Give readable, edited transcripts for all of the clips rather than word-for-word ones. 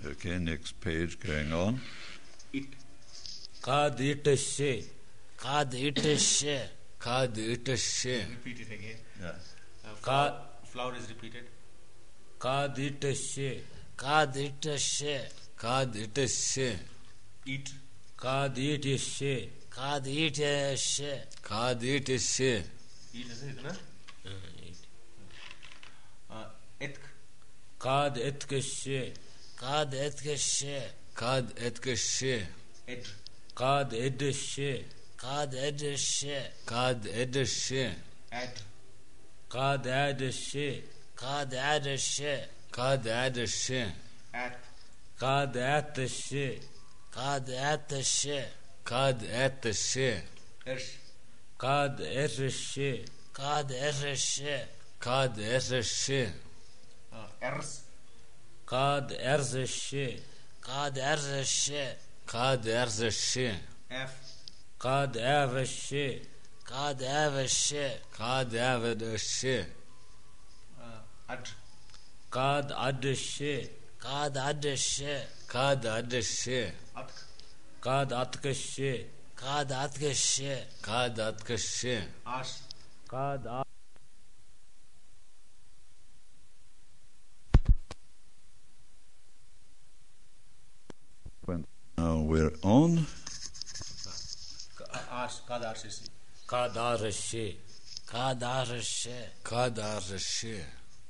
Okay, next page, going on. It. Kad itashe. Kad itashe. Kad itashe. Repeat it again. Yeah. Flower is repeated. Kad itashe. Kad itashe. Kad itashe. Eat. Kad itashe. Kad itashe. Kad itashe. Eat is it, na? Etk. Kad etkashe. Kad etkashe. Kad etkashe. Ed. Kad edashe. Kad edashe. Kad edashe. Ad. Kad adashe. Kad adashe. Kad adashe. At. Kad atashe. Kad atashe. Kad atashe. Ersh. Kad erashe. Kad erashe. Kad erashe. Ers. Kad erzashe. Kad erzashe. Kad erzashe. F. Kad avashe. Kad avashe. Kad avashe. Ad. Kad adashe. Kad adashe. Kad adashe. Atk. Kad atkashe. Kad atkashe. Kad atkashe. Ash. Kad Now we're on. Ash. Kad arshisi. Kad arashe. Kad arashe. Kad arashe.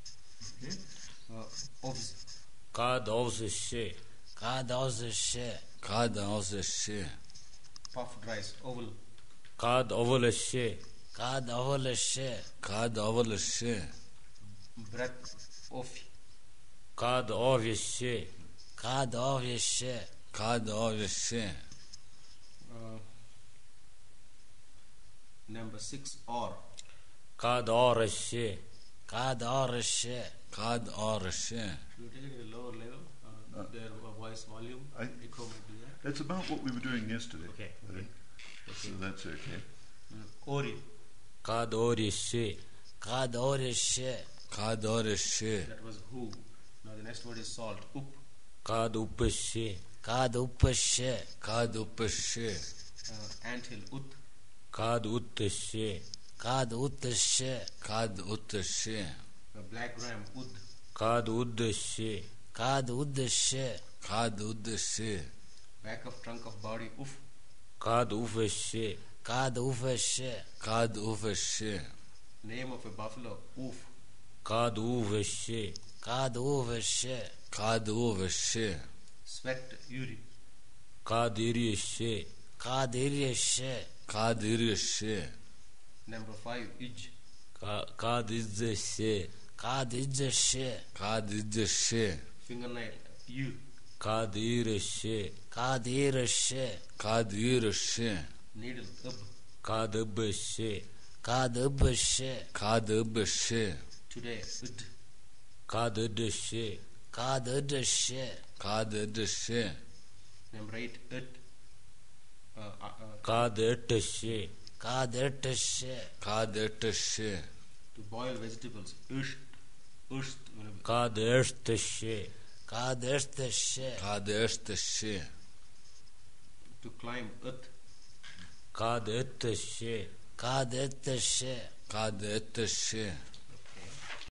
Ovs. Kad ovsashe. Kad ovsashe. Kad ovsashe. Puffed rice. Oval. Kad ovalashe. Kad ovalashe. Kad ovalashe. Breath. Ofi. Kad ovyashe. Kad ovyashe. Kad ovyashe. Number 6. Or. Kad orashe. Kad orashe. Kad orashe. Should we take it at a lower level? Their voice volume. Echo might do that. That's about what we were doing yesterday. Okay. I think. So that's okay. Ori. Kad orishe. Kad orishe. Kad orishe. That was who. Now the next word is salt. Up. Kad upashe. Kad upashe. Kad upashe. Anthill. Ut. Kad uttashe. Kad uttashe. Kad uttashe. Black ram. Ud. Kad uddashe. Kad uddashe. Kad uddashe. Back of trunk of body. Uf. Kad ufashe. Kad ufashe. Kad ufashe. Name of a buffalo. Oof. Kad ufashe. Kad ufashe. Kad ufashe. Sweat. Uri. Kad iryashe. Kad iryashe. Kad iryashe. Number 5. Ij. Kad izdashe. Kad izdashe. Kad izdashe. Fingernail. U. Kad irashe. Kad irashe. Kad irashe. Needle. Ub. Kad ubashe. Kad ubashe. Kad ubashe. Today. Ud. Kad udashe. Kad udashe. Kad udashe. Number 8. Ut. Kad utashe. Kad utashe. Kad utashe. To boil vegetables. Usht. Usht. Kad utashe. Kad utashe. Kad utashe. To climb. Ut. Kad utashe. Kad utashe. Kad utashe.